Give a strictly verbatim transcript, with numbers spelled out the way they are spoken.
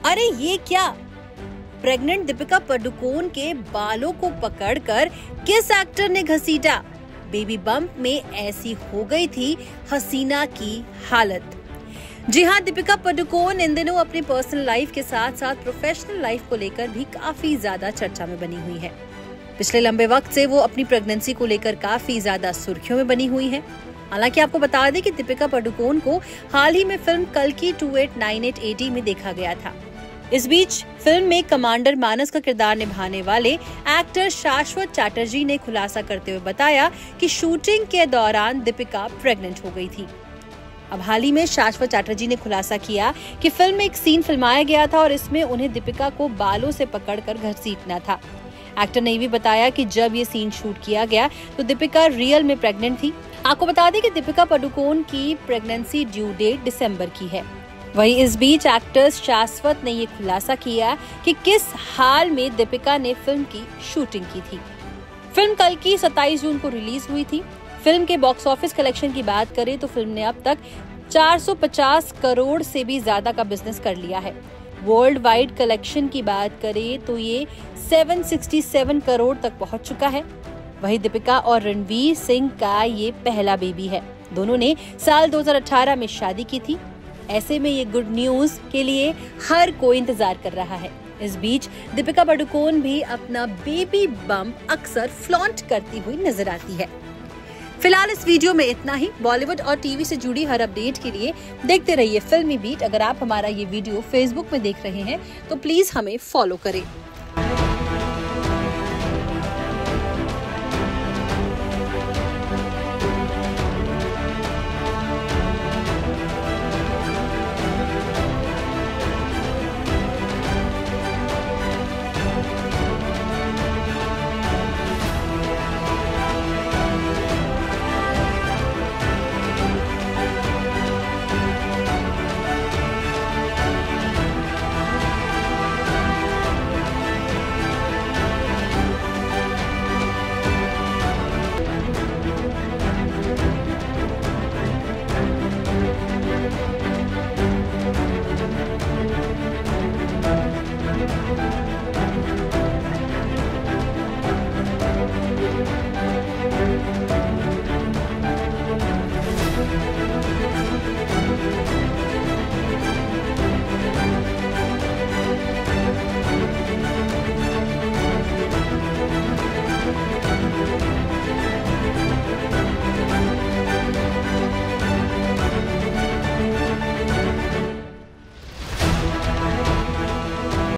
अरे ये क्या, प्रेग्नेंट दीपिका पादुकोण के बालों को पकड़कर किस एक्टर ने घसीटा? बेबी बम्प में ऐसी हो गई थी हसीना की हालत। जी हाँ, दीपिका पादुकोण इन दिनों अपनी पर्सनल लाइफ के साथ साथ प्रोफेशनल लाइफ को लेकर भी काफी ज्यादा चर्चा में बनी हुई है। पिछले लंबे वक्त से वो अपनी प्रेगनेंसी को लेकर काफी ज्यादा सुर्खियों में बनी हुई है। हालांकि आपको बता दें कि दीपिका पादुकोण को हाल ही में फिल्म कल्कि two eight nine eight A D में देखा गया था। इस बीच फिल्म में कमांडर मानस का किरदार निभाने वाले एक्टर शाश्वत चैटर्जी ने खुलासा करते हुए बताया कि शूटिंग के दौरान दीपिका प्रेग्नेंट हो गई थी। अब हाल ही में शाश्वत चैटर्जी ने खुलासा किया कि फिल्म में एक सीन फिल्माया गया था और इसमें उन्हें दीपिका को बालों से पकड़कर घसीटना था। एक्टर ने भी बताया कि जब ये सीन शूट किया गया तो दीपिका रियल में प्रेग्नेंट थी। आपको बता दें कि दीपिका पादुकोण की प्रेगनेंसी ड्यू डेट दिसंबर की है। वहीं इस बीच एक्टर शाश्वत ने ये खुलासा किया कि किस हाल में दीपिका ने फिल्म की शूटिंग की थी। फिल्म कल्कि सत्ताईस जून को रिलीज हुई थी। फिल्म के बॉक्स ऑफिस कलेक्शन की बात करें तो फिल्म ने अब तक चार सौ पचास करोड़ से भी ज्यादा का बिजनेस कर लिया है। वर्ल्ड वाइड कलेक्शन की बात करें तो ये सात सौ सरसठ करोड़ तक पहुंच चुका है। वहीं दीपिका और रणवीर सिंह का ये पहला बेबी है। दोनों ने साल दो हज़ार अठारह में शादी की थी। ऐसे में ये गुड न्यूज के लिए हर कोई इंतजार कर रहा है। इस बीच दीपिका पादुकोण भी अपना बेबी बम्प अक्सर फ्लॉन्ट करती हुई नजर आती है। फिलहाल इस वीडियो में इतना ही। बॉलीवुड और टीवी से जुड़ी हर अपडेट के लिए देखते रहिए फिल्मी बीट। अगर आप हमारा ये वीडियो फेसबुक में देख रहे हैं तो प्लीज हमें फॉलो करें।